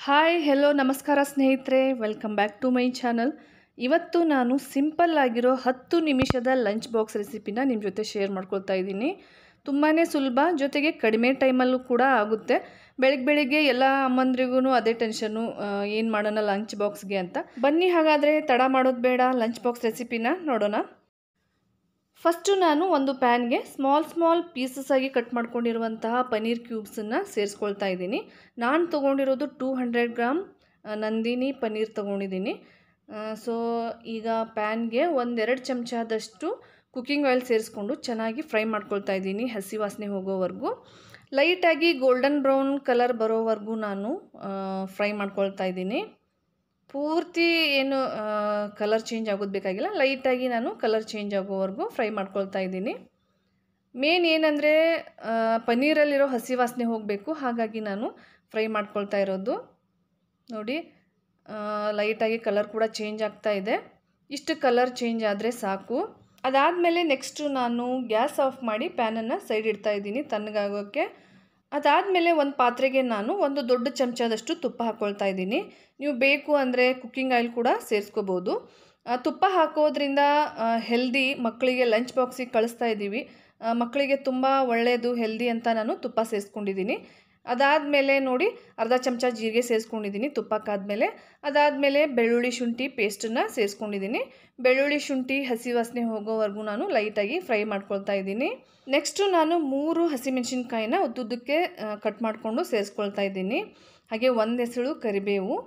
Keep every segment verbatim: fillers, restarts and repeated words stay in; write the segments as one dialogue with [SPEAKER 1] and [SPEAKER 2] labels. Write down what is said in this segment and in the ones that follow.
[SPEAKER 1] Hi hello ನಮಸ್ಕಾರ ಸ್ನೇಹಿತರೆ, welcome back to my channel. ಇವತ್ತು ನಾನು ಸಿಂಪಲ್ ಆಗಿರೋ ಹತ್ತು ನಿಮಿಷದ ಲಂಚ್ ಬಾಕ್ಸ್ ರೆಸಿಪಿನ ನಿಮ್ಮ ಜೊತೆ ಶೇರ್ ಮಾಡ್ಕೊಳ್ತಾ ಇದ್ದೀನಿ. ತುಂಬಾ ಸುಲಭ, ಜೊತೆಗೆ ಕಡಿಮೆ ಟೈಮಲ್ಲೂ ಕೂಡ ಆಗುತ್ತೆ. ಬೆಳಗ್ಗೆ ಬೆಳಿಗ್ಗೆ ಎಲ್ಲ ಅಮ್ಮಂದ್ರಿಗೂ ಅದೇ ಟೆನ್ಷನ್ನು, ಏನು ಮಾಡೋಣ ಲಂಚ್ ಬಾಕ್ಸ್ಗೆ ಅಂತ. ಬನ್ನಿ ಹಾಗಾದರೆ ತಡ ಮಾಡೋದು ಬೇಡ, ಲಂಚ್ ಬಾಕ್ಸ್ ರೆಸಿಪಿನ ನೋಡೋಣ. ಫಸ್ಟು ನಾನು ಒಂದು ಪ್ಯಾನ್ಗೆ ಸ್ಮಾಲ್ ಸ್ಮಾಲ್ ಪೀಸಸ್ ಆಗಿ ಕಟ್ ಮಾಡ್ಕೊಂಡಿರುವಂತಹ ಪನ್ನೀರ್ ಕ್ಯೂಬ್ಸನ್ನು ಸೇರಿಸ್ಕೊಳ್ತಾ ಇದ್ದೀನಿ. ನಾನು ತೊಗೊಂಡಿರೋದು two hundred gram Nandini paneer ತೊಗೊಂಡಿದ್ದೀನಿ. ಸೊ ಈಗ ಪ್ಯಾನ್ಗೆ ಒಂದೆರಡು ಚಮಚದಷ್ಟು ಕುಕ್ಕಿಂಗ್ ಆಯಿಲ್ ಸೇರಿಸ್ಕೊಂಡು ಚೆನ್ನಾಗಿ ಫ್ರೈ ಮಾಡ್ಕೊಳ್ತಾ ಇದ್ದೀನಿ, ಹಸಿ ವಾಸನೆ ಹೋಗೋವರೆಗೂ. ಲೈಟಾಗಿ ಗೋಲ್ಡನ್ ಬ್ರೌನ್ ಕಲರ್ ಬರೋವರೆಗೂ ನಾನು ಫ್ರೈ ಮಾಡ್ಕೊಳ್ತಾ ಇದ್ದೀನಿ. ಪೂರ್ತಿ ಏನು ಕಲರ್ ಚೇಂಜ್ ಆಗೋದು ಬೇಕಾಗಿಲ್ಲ, ಲೈಟಾಗಿ ನಾನು ಕಲರ್ ಚೇಂಜ್ ಆಗೋವರೆಗೂ ಫ್ರೈ ಮಾಡ್ಕೊಳ್ತಾ ಇದ್ದೀನಿ. ಮೇನ್ ಏನಂದರೆ ಪನ್ನೀರಲ್ಲಿರೋ ಹಸಿ ವಾಸನೆ ಹೋಗಬೇಕು, ಹಾಗಾಗಿ ನಾನು ಫ್ರೈ ಮಾಡ್ಕೊಳ್ತಾ ಇರೋದು. ನೋಡಿ, ಲೈಟಾಗಿ ಕಲರ್ ಕೂಡ ಚೇಂಜ್ ಆಗ್ತಾ ಇದೆ. ಇಷ್ಟು ಕಲರ್ ಚೇಂಜ್ ಆದರೆ ಸಾಕು. ಅದಾದಮೇಲೆ ನೆಕ್ಸ್ಟು ನಾನು ಗ್ಯಾಸ್ ಆಫ್ ಮಾಡಿ ಪ್ಯಾನನ್ನು ಸೈಡ್ ಇಡ್ತಾ ಇದ್ದೀನಿ ತಣ್ಣಗಾಗೋಕ್ಕೆ. ಅದಾದಮೇಲೆ ಒಂದು ಪಾತ್ರೆಗೆ ನಾನು ಒಂದು ದೊಡ್ಡ ಚಮಚದಷ್ಟು ತುಪ್ಪ ಹಾಕ್ಕೊಳ್ತಾ ಇದ್ದೀನಿ. ನೀವು ಬೇಕು ಅಂದರೆ ಕುಕ್ಕಿಂಗ್ ಆಯಿಲ್ ಕೂಡ ಸೇರಿಸ್ಕೋಬೋದು. ತುಪ್ಪ ಹಾಕೋದ್ರಿಂದ ಹೆಲ್ದಿ, ಮಕ್ಕಳಿಗೆ ಲಂಚ್ ಬಾಕ್ಸಿಗೆ ಕಳಿಸ್ತಾ ಇದ್ದೀವಿ, ಮಕ್ಕಳಿಗೆ ತುಂಬ ಒಳ್ಳೆಯದು, ಹೆಲ್ದಿ ಅಂತ ನಾನು ತುಪ್ಪ ಸೇರಿಸ್ಕೊಂಡಿದ್ದೀನಿ. ಅದಾದಮೇಲೆ ನೋಡಿ, ಅರ್ಧ ಚಮಚ ಜೀರಿಗೆ ಸೇರಿಸ್ಕೊಂಡಿದ್ದೀನಿ ತುಪ್ಪಕ್ಕಾದಮೇಲೆ. ಅದಾದಮೇಲೆ ಬೆಳ್ಳುಳ್ಳಿ ಶುಂಠಿ ಪೇಸ್ಟನ್ನು ಸೇರಿಸ್ಕೊಂಡಿದ್ದೀನಿ. ಬೆಳ್ಳುಳ್ಳಿ ಶುಂಠಿ ಹಸಿ ವಾಸನೆ ಹೋಗೋವರೆಗೂ ನಾನು ಲೈಟಾಗಿ ಫ್ರೈ ಮಾಡ್ಕೊಳ್ತಾ ಇದ್ದೀನಿ. ನೆಕ್ಸ್ಟು ನಾನು ಮೂರು ಹಸಿಮೆಣಸಿನ್ಕಾಯಿನ ಉದ್ದುದ್ದಕ್ಕೆ ಕಟ್ ಮಾಡಿಕೊಂಡು ಸೇರಿಸ್ಕೊಳ್ತಾ ಇದ್ದೀನಿ. ಹಾಗೆ ಒಂದು ಎಸಳು ಕರಿಬೇವು.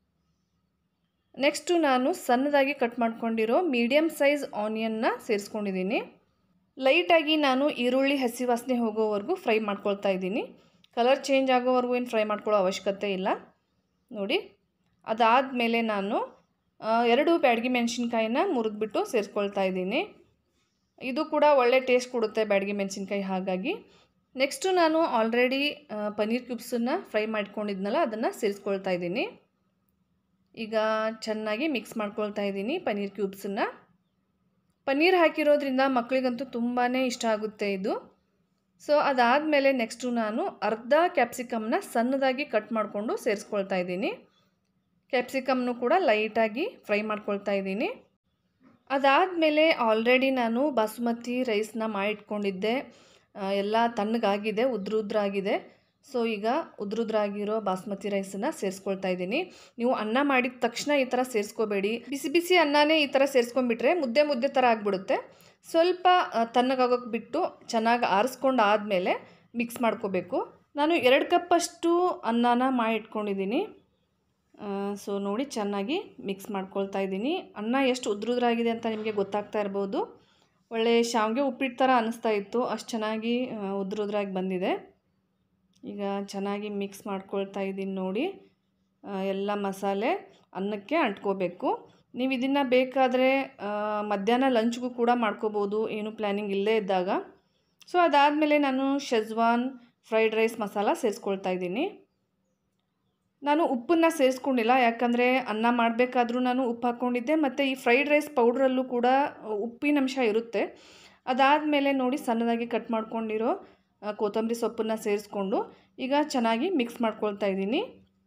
[SPEAKER 1] ನೆಕ್ಸ್ಟು ನಾನು ಸಣ್ಣದಾಗಿ ಕಟ್ ಮಾಡ್ಕೊಂಡಿರೋ ಮೀಡಿಯಮ್ ಸೈಜ್ ಆನಿಯನ್ನ ಸೇರಿಸ್ಕೊಂಡಿದ್ದೀನಿ. ಲೈಟಾಗಿ ನಾನು ಈರುಳ್ಳಿ ಹಸಿ ವಾಸನೆ ಹೋಗೋವರೆಗೂ ಫ್ರೈ ಮಾಡ್ಕೊಳ್ತಾ ಇದ್ದೀನಿ. ಕಲರ್ ಚೇಂಜ್ ಆಗೋವರೆಗೂ ಏನು ಫ್ರೈ ಮಾಡ್ಕೊಳ್ಳೋ ಅವಶ್ಯಕತೆ ಇಲ್ಲ. ನೋಡಿ, ಅದಾದಮೇಲೆ ನಾನು ಎರಡು ಬ್ಯಾಡಗಿ ಮೆಣಸಿನ್ಕಾಯಿನ ಮುರಿದ್ಬಿಟ್ಟು ಸೇರಿಸ್ಕೊಳ್ತಾ ಇದ್ದೀನಿ. ಇದು ಕೂಡ ಒಳ್ಳೆ ಟೇಸ್ಟ್ ಕೊಡುತ್ತೆ ಬ್ಯಾಡಗಿ ಮೆಣಸಿನ್ಕಾಯಿ, ಹಾಗಾಗಿ. ನೆಕ್ಸ್ಟು ನಾನು ಆಲ್ರೆಡಿ ಪನ್ನೀರ್ ಕ್ಯೂಬ್ಸನ್ನು ಫ್ರೈ ಮಾಡ್ಕೊಂಡಿದ್ನಲ್ಲ, ಅದನ್ನು ಸೇರಿಸ್ಕೊಳ್ತಾ ಇದ್ದೀನಿ. ಈಗ ಚೆನ್ನಾಗಿ ಮಿಕ್ಸ್ ಮಾಡ್ಕೊಳ್ತಾ ಇದ್ದೀನಿ ಪನ್ನೀರ್ ಕ್ಯೂಬ್ಸನ್ನು. ಪನ್ನೀರ್ ಹಾಕಿರೋದ್ರಿಂದ ಮಕ್ಕಳಿಗಂತೂ ತುಂಬಾ ಇಷ್ಟ ಆಗುತ್ತೆ ಇದು. ಸೊ ಅದಾದಮೇಲೆ ನೆಕ್ಸ್ಟು ನಾನು ಅರ್ಧ ಕ್ಯಾಪ್ಸಿಕಮ್ನ ಸಣ್ಣದಾಗಿ ಕಟ್ ಮಾಡಿಕೊಂಡು ಸೇರಿಸ್ಕೊಳ್ತಾ ಇದ್ದೀನಿ. ಕ್ಯಾಪ್ಸಿಕಮ್ನು ಕೂಡ ಲೈಟಾಗಿ ಫ್ರೈ ಮಾಡ್ಕೊಳ್ತಾ ಇದ್ದೀನಿ. ಅದಾದಮೇಲೆ ಆಲ್ರೆಡಿ ನಾನು ಬಾಸುಮತಿ ರೈಸ್ನ ಮಾಡಿಟ್ಕೊಂಡಿದ್ದೆ, ಎಲ್ಲ ತಣ್ಣಗಾಗಿದೆ, ಉದ್ರ ಉದ್ರಾಗಿದೆ. ಸೊ ಈಗ ಉದ್ರುದ್ರಾಗಿರೋ ಬಾಸುಮತಿ ರೈಸನ್ನು ಸೇರಿಸ್ಕೊಳ್ತಾ ಇದ್ದೀನಿ. ನೀವು ಅನ್ನ ಮಾಡಿದ ತಕ್ಷಣ ಈ ಥರ ಸೇರಿಸ್ಕೋಬೇಡಿ. ಬಿಸಿ ಬಿಸಿ ಅನ್ನನೇ ಈ ಥರ ಸೇರಿಸ್ಕೊಂಡ್ಬಿಟ್ರೆ ಮುದ್ದೆ ಮುದ್ದೆ ಥರ ಆಗಿಬಿಡುತ್ತೆ. ಸ್ವಲ್ಪ ತಣ್ಣಗಾಗೋಕ್ಕೆ ಬಿಟ್ಟು ಚೆನ್ನಾಗಿ ಆರಿಸ್ಕೊಂಡು ಆದಮೇಲೆ ಮಿಕ್ಸ್ ಮಾಡ್ಕೋಬೇಕು. ನಾನು ಎರಡು ಕಪ್ಪಷ್ಟು ಅನ್ನನ ಮಾಡಿಟ್ಕೊಂಡಿದ್ದೀನಿ. ಸೊ ನೋಡಿ, ಚೆನ್ನಾಗಿ ಮಿಕ್ಸ್ ಮಾಡ್ಕೊಳ್ತಾ ಇದ್ದೀನಿ. ಅನ್ನ ಎಷ್ಟು ಉದ್ರುದ್ರಾಗಿದೆ ಅಂತ ನಿಮಗೆ ಗೊತ್ತಾಗ್ತಾ ಇರ್ಬೋದು. ಒಳ್ಳೆ ಶಾವಿಗೆ ಉಪ್ಪಿಟ್ಟು ಥರ ಅನ್ನಿಸ್ತಾ ಇತ್ತು, ಅಷ್ಟು ಚೆನ್ನಾಗಿ ಉದ್ರುದ್ರಾಗಿ ಬಂದಿದೆ. ಈಗ ಚೆನ್ನಾಗಿ ಮಿಕ್ಸ್ ಮಾಡ್ಕೊಳ್ತಾ ಇದ್ದೀನಿ. ನೋಡಿ, ಎಲ್ಲ ಮಸಾಲೆ ಅನ್ನಕ್ಕೆ ಅಂಟ್ಕೋಬೇಕು. ನೀವು ಇದನ್ನು ಬೇಕಾದರೆ ಮಧ್ಯಾಹ್ನ ಲಂಚ್ಗೂ ಕೂಡ ಮಾಡ್ಕೋಬೋದು, ಏನು ಪ್ಲ್ಯಾನಿಂಗ್ ಇಲ್ಲದೇ ಇದ್ದಾಗ. ಸೊ ಅದಾದಮೇಲೆ ನಾನು ಶೆಜ್ವಾನ್ ಫ್ರೈಡ್ ರೈಸ್ ಮಸಾಲ ಸೇರಿಸ್ಕೊಳ್ತಾ ಇದ್ದೀನಿ. ನಾನು ಉಪ್ಪನ್ನು ಸೇರಿಸ್ಕೊಂಡಿಲ್ಲ, ಯಾಕಂದರೆ ಅನ್ನ ಮಾಡಬೇಕಾದ್ರೂ ನಾನು ಉಪ್ಪು ಹಾಕ್ಕೊಂಡಿದ್ದೆ, ಮತ್ತು ಈ ಫ್ರೈಡ್ ರೈಸ್ ಪೌಡ್ರಲ್ಲೂ ಕೂಡ ಉಪ್ಪಿನಂಶ ಇರುತ್ತೆ. ಅದಾದಮೇಲೆ ನೋಡಿ, ಸಣ್ಣದಾಗಿ ಕಟ್ ಮಾಡ್ಕೊಂಡಿರೋ ಕೊತ್ತಂಬರಿ ಸೊಪ್ಪನ್ನು ಸೇರಿಸ್ಕೊಂಡು ಈಗ ಚೆನ್ನಾಗಿ ಮಿಕ್ಸ್ ಮಾಡ್ಕೊಳ್ತಾ ಇದ್ದೀನಿ.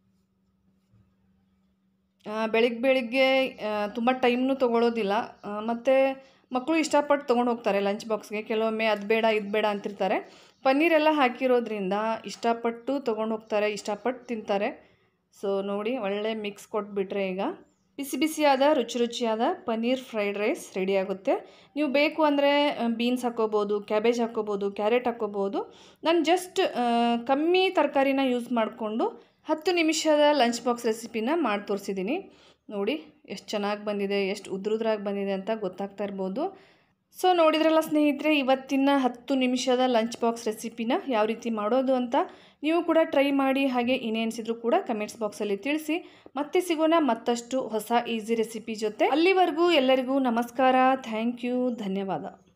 [SPEAKER 1] ಬೆಳಿಗ್ಗೆ ಬೆಳಿಗ್ಗೆ ತುಂಬ ಟೈಮ್ನೂ ತೊಗೊಳ್ಳೋದಿಲ್ಲ, ಮತ್ತು ಮಕ್ಕಳು ಇಷ್ಟಪಟ್ಟು ತೊಗೊಂಡು ಹೋಗ್ತಾರೆ ಲಂಚ್ ಬಾಕ್ಸ್ಗೆ. ಕೆಲವೊಮ್ಮೆ ಅದು ಬೇಡ ಇದು ಬೇಡ ಅಂತಿರ್ತಾರೆ. ಪನ್ನೀರೆಲ್ಲ ಹಾಕಿರೋದ್ರಿಂದ ಇಷ್ಟಪಟ್ಟು ತೊಗೊಂಡು ಹೋಗ್ತಾರೆ, ಇಷ್ಟಪಟ್ಟು ತಿಂತಾರೆ. ಸೊ ನೋಡಿ, ಒಳ್ಳೆ ಮಿಕ್ಸ್ ಕೊಟ್ಬಿಟ್ರೆ ಈಗ ಬಿಸಿ ಬಿಸಿಯಾದ ರುಚಿ ರುಚಿಯಾದ ಪನ್ನೀರ್ ಫ್ರೈಡ್ ರೈಸ್ ರೆಡಿ ಆಗುತ್ತೆ. ನೀವು ಬೇಕು ಅಂದರೆ ಬೀನ್ಸ್ ಹಾಕ್ಕೋಬೋದು, ಕ್ಯಾಬೇಜ್ ಹಾಕ್ಕೋಬೋದು, ಕ್ಯಾರೆಟ್ ಹಾಕ್ಕೋಬೋದು. ನಾನು ಜಸ್ಟ್ ಕಮ್ಮಿ ತರಕಾರಿನ ಯೂಸ್ ಮಾಡಿಕೊಂಡು ಹತ್ತು ನಿಮಿಷದ ಲಂಚ್ ಬಾಕ್ಸ್ ರೆಸಿಪಿನ ಮಾಡಿ ತೋರಿಸಿದ್ದೀನಿ. ನೋಡಿ ಎಷ್ಟು ಚೆನ್ನಾಗಿ ಬಂದಿದೆ, ಎಷ್ಟು ಉದ್ರುದ್ರಾಗಿ ಬಂದಿದೆ ಅಂತ ಗೊತ್ತಾಗ್ತಾ ಇರ್ಬೋದು. ಸೊ ನೋಡಿದ್ರಲ್ಲ ಸ್ನೇಹಿತರೆ, ಇವತ್ತಿನ ಹತ್ತು ನಿಮಿಷದ ಲಂಚ್ ಬಾಕ್ಸ್ ರೆಸಿಪಿನ ಯಾವ ರೀತಿ ಮಾಡೋದು ಅಂತ. ನೀವು ಕೂಡ ಟ್ರೈ ಮಾಡಿ, ಹಾಗೆ ಇನ್ನೇನಿಸಿದ್ರು ಕೂಡ ಕಮೆಂಟ್ಸ್ ಬಾಕ್ಸಲ್ಲಿ ತಿಳಿಸಿ. ಮತ್ತೆ ಸಿಗೋಣ ಮತ್ತಷ್ಟು ಹೊಸ ಈಸಿ ರೆಸಿಪಿ ಜೊತೆ. ಅಲ್ಲಿವರೆಗೂ ಎಲ್ಲರಿಗೂ ನಮಸ್ಕಾರ, ಥ್ಯಾಂಕ್ ಯು, ಧನ್ಯವಾದ.